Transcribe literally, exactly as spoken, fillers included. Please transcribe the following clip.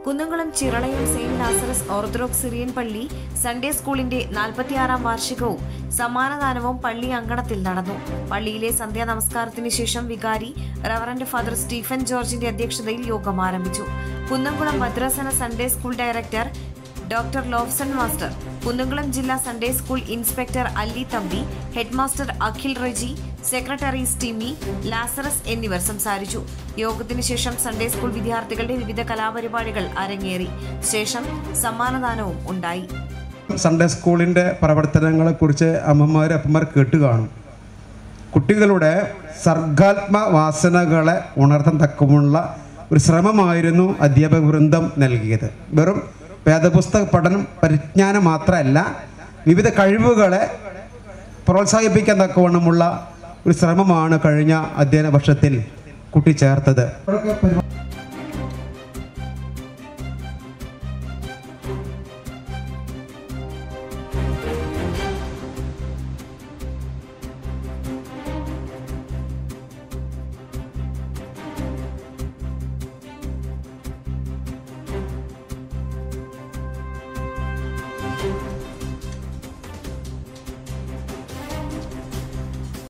Kunnamkulam Chiralayam saint Lazarus orthodox Syrian പള്ളി Sunday സ്കൂളിന്റെ നാൽപ്പത്തിയാറാം വാർഷികവും സമ്മാനദാനവും പള്ളി അങ്കണത്തിൽ നടന്നു. പള്ളിയിലെ സന്ധ്യാ നമസ്കാരത്തിന് ശേഷം വികാരി റവറന്റ് ഫാദർ സ്റ്റീഫൻ ജോർജിന്റെ അധ്യക്ഷതയിൽ യോഗം ആരംഭിച്ചു. കുന്നംകുളം ഭദ്രാസന Sunday school director doctor Lofson master, Kunnamkulam ജില്ലാ Sunday school inspector Alli Thampi, headmaster Akhil Reji, secretary Stimy, Lazarus എന്നിവർ സംസാരിച്ചു. യോഗത്തിന് ശേഷം സൺഡേ സ്കൂൾ വിദ്യാർത്ഥികളുടെ വിവിധ കലാപരിപാടികൾ അരങ്ങേറി. ശേഷം സമ്മാനദാനവും ഉണ്ടായി. സൺഡേ സ്കൂളിന്റെ പ്രവർത്തനങ്ങളെ കുറിച്ച് അമ്മമാർ അപ്പന്മാർ കേട്ടു കാണും. കുട്ടികളുടെ സർഗാത്മ വാസനകളെ ഉണർത്താൻ തക്കമുള്ള ഒരു ശ്രമമായിരുന്നു അധ്യാപക വൃന്ദം നൽകിയത്. വെറും വേദപുസ്തക പഠനം പരിജ്ഞാനം മാത്രമല്ല, വിവിധ കഴിവുകളെ പ്രോത്സാഹിപ്പിക്കാൻ തക്കവണ്ണമുള്ള ഒരു ശ്രമമാണ് കഴിഞ്ഞ അധ്യയന വർഷത്തിൽ കൂട്ടിച്ചേർത്തത്.